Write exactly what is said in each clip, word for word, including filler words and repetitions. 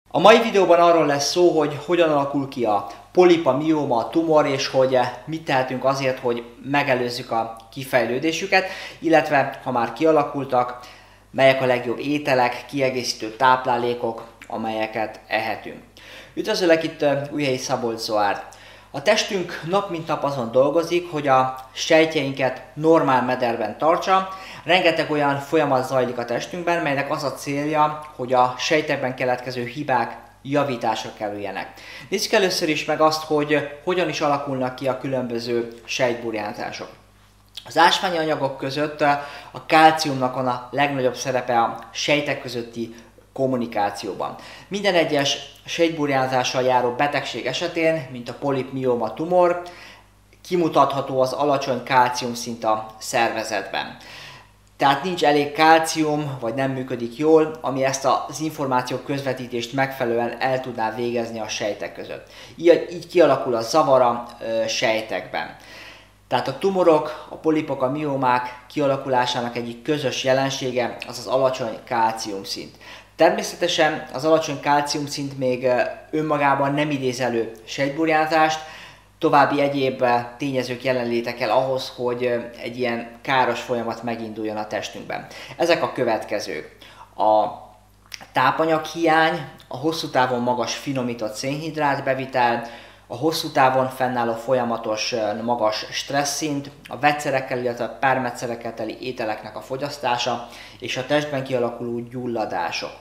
A mai videóban arról lesz szó, hogy hogyan alakul ki a polipa, mióma, a tumor, és hogy mit tehetünk azért, hogy megelőzzük a kifejlődésüket, illetve ha már kialakultak, melyek a legjobb ételek, kiegészítő táplálékok, amelyeket ehetünk. Üdvözöllek itt Újhelyi Szabolcs Zoárd. A testünk nap mint nap azon dolgozik, hogy a sejtjeinket normál mederben tartsa. Rengeteg olyan folyamat zajlik a testünkben, melynek az a célja, hogy a sejtekben keletkező hibák javításra kerüljenek. Nézzük először is meg azt, hogy hogyan is alakulnak ki a különböző sejtburjánzások. Az ásványi anyagok között a kálciumnak van a legnagyobb szerepe a sejtek közötti kommunikációban. Minden egyes sejtburjánzással járó betegség esetén, mint a polip, mióma, tumor, kimutatható az alacsony kálciumszint a szervezetben. Tehát nincs elég kálcium, vagy nem működik jól, ami ezt az információ közvetítést megfelelően el tudná végezni a sejtek között. Így, így kialakul a zavar a sejtekben. Tehát a tumorok, a polipok, a miómák kialakulásának egyik közös jelensége az az alacsony kálciumszint. Természetesen az alacsony kálciumszint még önmagában nem idéz elő sejtburjánzást, további egyéb tényezők jelenléte kell ahhoz, hogy egy ilyen káros folyamat meginduljon a testünkben. Ezek a következők. A tápanyaghiány, a hosszú távon magas finomított szénhidrát bevitel, a hosszú távon fennálló folyamatos magas stresszint, a vegyszerekkel, illetve a pármegyszerekkel teli ételeknek a fogyasztása és a testben kialakuló gyulladások.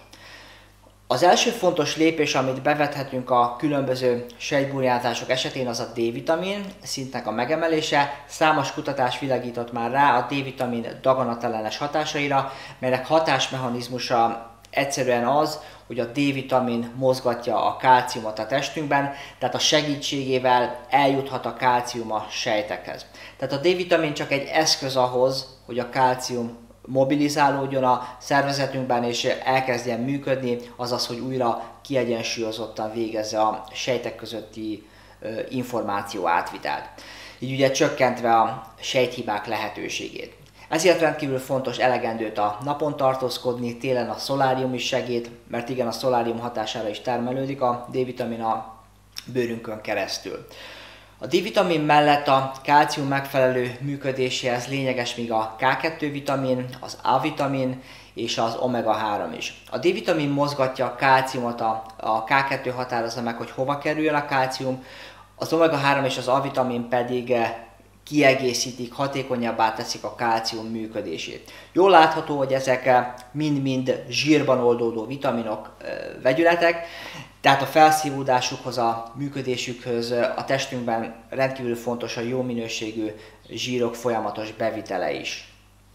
Az első fontos lépés, amit bevethetünk a különböző sejtburjánzások esetén, az a D-vitamin szintnek a megemelése. Számos kutatás világított már rá a D-vitamin daganatellenes hatásaira, melynek hatásmechanizmusa egyszerűen az, hogy a D-vitamin mozgatja a kálciumot a testünkben, tehát a segítségével eljuthat a kálcium a sejtekhez. Tehát a D-vitamin csak egy eszköz ahhoz, hogy a kálcium mobilizálódjon a szervezetünkben és elkezdjen működni, azaz, hogy újra kiegyensúlyozottan végezze a sejtek közötti információ átvitelt. Így ugye csökkentve a sejthibák lehetőségét. Ezért rendkívül fontos elegendőt a napon tartózkodni, télen a szolárium is segít, mert igen, a szolárium hatására is termelődik a D-vitamin a bőrünkön keresztül. A D-vitamin mellett a kálcium megfelelő működéséhez lényeges még a ká kettő vitamin, az A-vitamin és az omega három is. A D-vitamin mozgatja a kálciumot, a, a ká kettő határozza meg, hogy hova kerüljön a kálcium, az omega három és az A-vitamin pedig kiegészítik, hatékonyabbá teszik a kálcium működését. Jól látható, hogy ezek mind-mind zsírban oldódó vitaminok, vegyületek, tehát a felszívódásukhoz, a működésükhöz a testünkben rendkívül fontos a jó minőségű zsírok folyamatos bevitele is.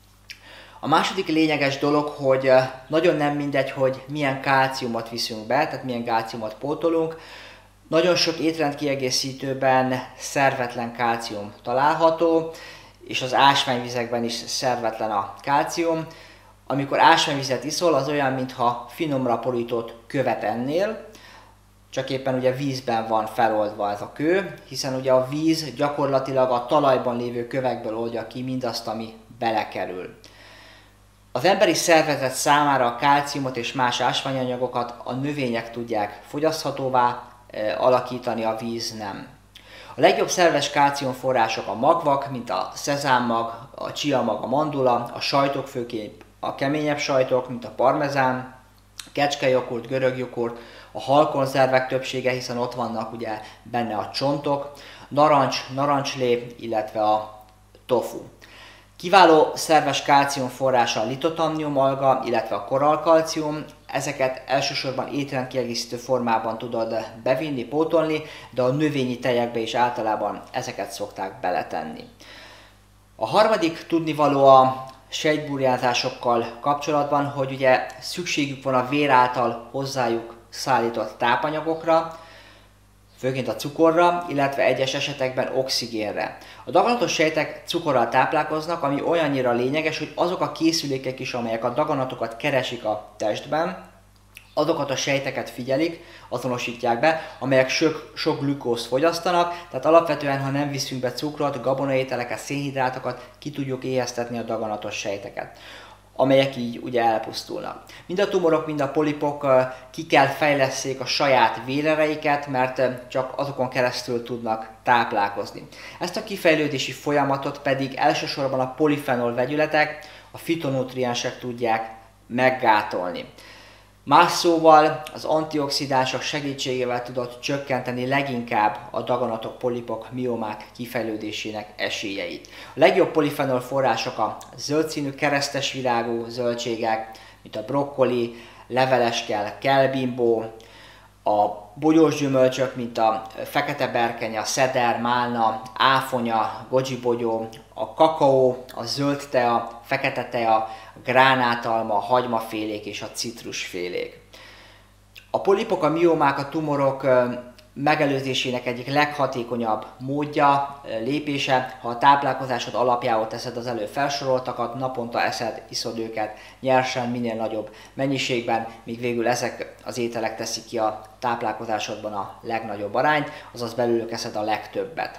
A második lényeges dolog, hogy nagyon nem mindegy, hogy milyen kálciumot viszünk be, tehát milyen kálciumot pótolunk. Nagyon sok étrendkiegészítőben szervetlen kálcium található, és az ásványvizekben is szervetlen a kálcium. Amikor ásványvizet iszol, az olyan, mintha finomra borított követ ennél, csak éppen ugye vízben van feloldva ez a kő, hiszen ugye a víz gyakorlatilag a talajban lévő kövekből oldja ki mindazt, ami belekerül. Az emberi szervezet számára a kálciumot és más ásványanyagokat a növények tudják fogyaszthatóvá e, alakítani, a víz nem. A legjobb szerves kálciumforrások a magvak, mint a szezámmag, a csiamag, a mandula, a sajtok, főként a keményebb sajtok, mint a parmezán, kecskejoghurt, görögjoghurt, a halkonzervek többsége, hiszen ott vannak ugye benne a csontok, narancs, narancslé, illetve a tofu. Kiváló szerves kálcium forrása a litotannium alga, illetve a korallkalcium. Ezeket elsősorban étrendkiegészítő formában tudod bevinni, pótolni, de a növényi tejekbe is általában ezeket szokták beletenni. A harmadik tudnivaló a sejtburjánzásokkal kapcsolatban, hogy ugye szükségük van a vér által hozzájuk szállított tápanyagokra, főként a cukorra, illetve egyes esetekben oxigénre. A daganatos sejtek cukorral táplálkoznak, ami olyannyira lényeges, hogy azok a készülékek is, amelyek a daganatokat keresik a testben, azokat a sejteket figyelik, azonosítják be, amelyek sok, sok glükózt fogyasztanak, tehát alapvetően, ha nem viszünk be cukrot, gabonaételeket, szénhidrátokat, ki tudjuk éheztetni a daganatos sejteket. amelyek így ugye elpusztulnak. Mind a tumorok, mind a polipok ki kell fejlesszék a saját vérereiket, mert csak azokon keresztül tudnak táplálkozni. Ezt a kifejlődési folyamatot pedig elsősorban a polifenol vegyületek, a fitonutriensek tudják meggátolni. Más szóval az antioxidánsok segítségével tudod csökkenteni leginkább a daganatok, polipok, miomák kifejlődésének esélyeit. A legjobb polifenol források a zöldszínű keresztes virágú zöldségek, mint a brokkoli, leveleskel, kelbimbó, a bogyós gyümölcsök, mint a fekete berkenya, a szeder, málna, áfonya, goji-bogyó, a kakaó, a zöld tea, fekete tea, a gránátalma, a hagymafélék és a citrusfélék. A polipok, a miomák, a tumorok megelőzésének egyik leghatékonyabb módja, lépése, ha a táplálkozásod alapjául teszed az előbb felsoroltakat, naponta eszed, iszod őket nyersen, minél nagyobb mennyiségben, míg végül ezek az ételek teszik ki a táplálkozásodban a legnagyobb arányt, azaz belőlük eszed a legtöbbet.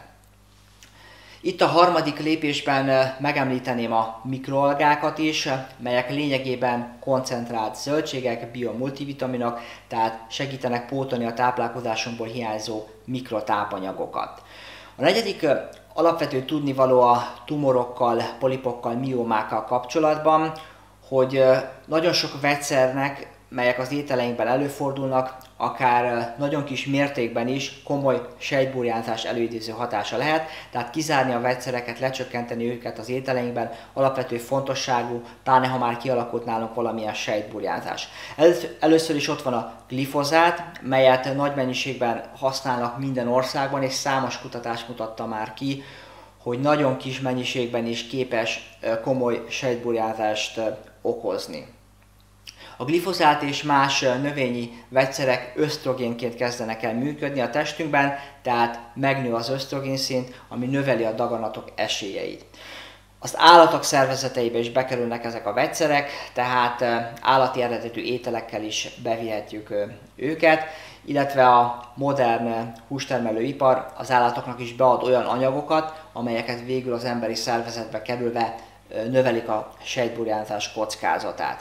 Itt a harmadik lépésben megemlíteném a mikroalgákat is, melyek lényegében koncentrált zöldségek, biomultivitaminok, tehát segítenek pótolni a táplálkozásunkból hiányzó mikrotápanyagokat. A negyedik alapvető tudnivaló a tumorokkal, polipokkal, miomákkal kapcsolatban, hogy nagyon sok vegyszernek, melyek az ételeinkben előfordulnak, akár nagyon kis mértékben is komoly sejtburjánzás előidéző hatása lehet, tehát kizárni a vegyszereket, lecsökkenteni őket az ételeinkben alapvető fontosságú, pláne ha már kialakult nálunk valamilyen sejtburjánzás. Először is ott van a glifozát, melyet nagy mennyiségben használnak minden országban, és számos kutatás mutatta már ki, hogy nagyon kis mennyiségben is képes komoly sejtburjánzást okozni. A glifozát és más növényi vegyszerek ösztrogénként kezdenek el működni a testünkben, tehát megnő az ösztrogénszint, ami növeli a daganatok esélyeit. Az állatok szervezeteibe is bekerülnek ezek a vegyszerek, tehát állati eredetű ételekkel is bevihetjük őket, illetve a modern hústermelőipar az állatoknak is bead olyan anyagokat, amelyeket végül az emberi szervezetbe kerülve növelik a sejtburjánzás kockázatát.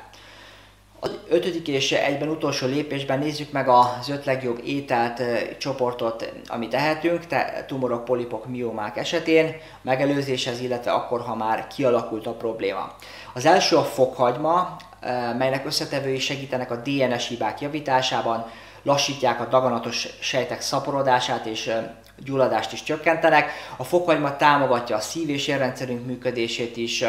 Az ötödik és egyben utolsó lépésben nézzük meg az öt legjobb ételt csoportot, amit tehetünk, te, tumorok, polipok, miomák esetén, megelőzéshez, illetve akkor, ha már kialakult a probléma. Az első a fokhagyma, melynek összetevői segítenek a dé en es hibák javításában, lassítják a daganatos sejtek szaporodását és gyulladást is csökkentenek. A fokhagyma támogatja a szív- és érrendszerünk működését is,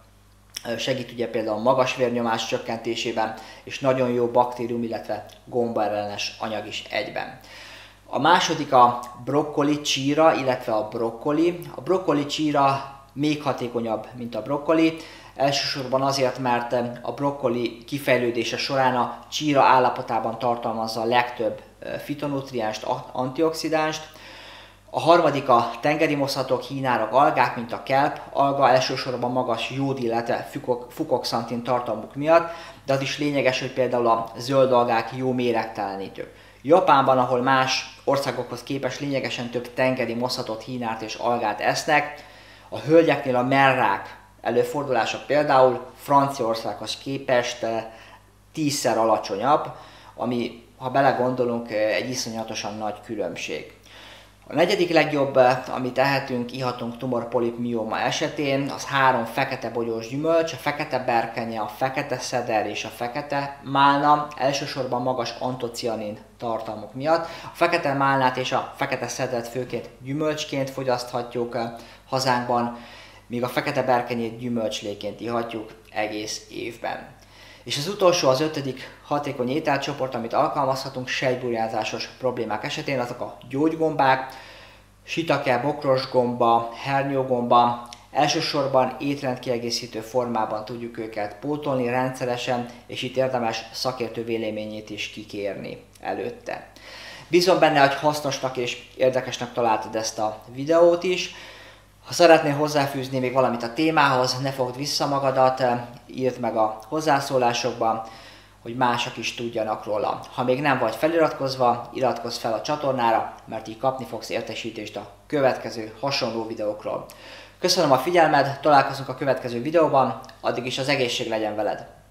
segít ugye például a magas vérnyomás csökkentésében, és nagyon jó baktérium, illetve gombaellenes anyag is egyben. A második a brokkoli csíra, illetve a brokkoli. A brokkoli csíra még hatékonyabb, mint a brokkoli. Elsősorban azért, mert a brokkoli kifejlődése során a csíra állapotában tartalmazza a legtöbb fitonutrienst, antioxidánst. A harmadik a tengeri moszhatok, hínárok, algák, mint a kelp alga, elsősorban magas jód, illetve fukoxantin tartalmuk miatt, de az is lényeges, hogy például a zöld algák jó méregtelenítők. Japánban, ahol más országokhoz képest lényegesen több tengeri moszhatot, hínárt és algát esznek, a hölgyeknél a merrák előfordulása például Franciaországhoz képest tízszer alacsonyabb, ami, ha belegondolunk, egy iszonyatosan nagy különbség. A negyedik legjobb, amit tehetünk, ihatunk tumor, polip, mioma esetén, az három fekete bogyós gyümölcs, a fekete berkenye, a fekete szeder és a fekete málna, elsősorban magas antocianin tartalmuk miatt. A fekete málnát és a fekete szedert főként gyümölcsként fogyaszthatjuk hazánkban, míg a fekete berkenyét gyümölcsléként ihatjuk egész évben. És az utolsó, az ötödik hatékony ételcsoport, amit alkalmazhatunk sejtburjánzásos problémák esetén, azok a gyógygombák, shiitake, bokrosgomba, hernyógomba. Elsősorban étrendkiegészítő formában tudjuk őket pótolni rendszeresen, és itt érdemes szakértő véleményét is kikérni előtte. Bízom benne, hogy hasznosnak és érdekesnek találtad ezt a videót is. Ha szeretnél hozzáfűzni még valamit a témához, ne fogd vissza magadat, írd meg a hozzászólásokban, hogy mások is tudjanak róla. Ha még nem vagy feliratkozva, iratkozz fel a csatornára, mert így kapni fogsz értesítést a következő hasonló videókról. Köszönöm a figyelmed, találkozunk a következő videóban, addig is az egészség legyen veled!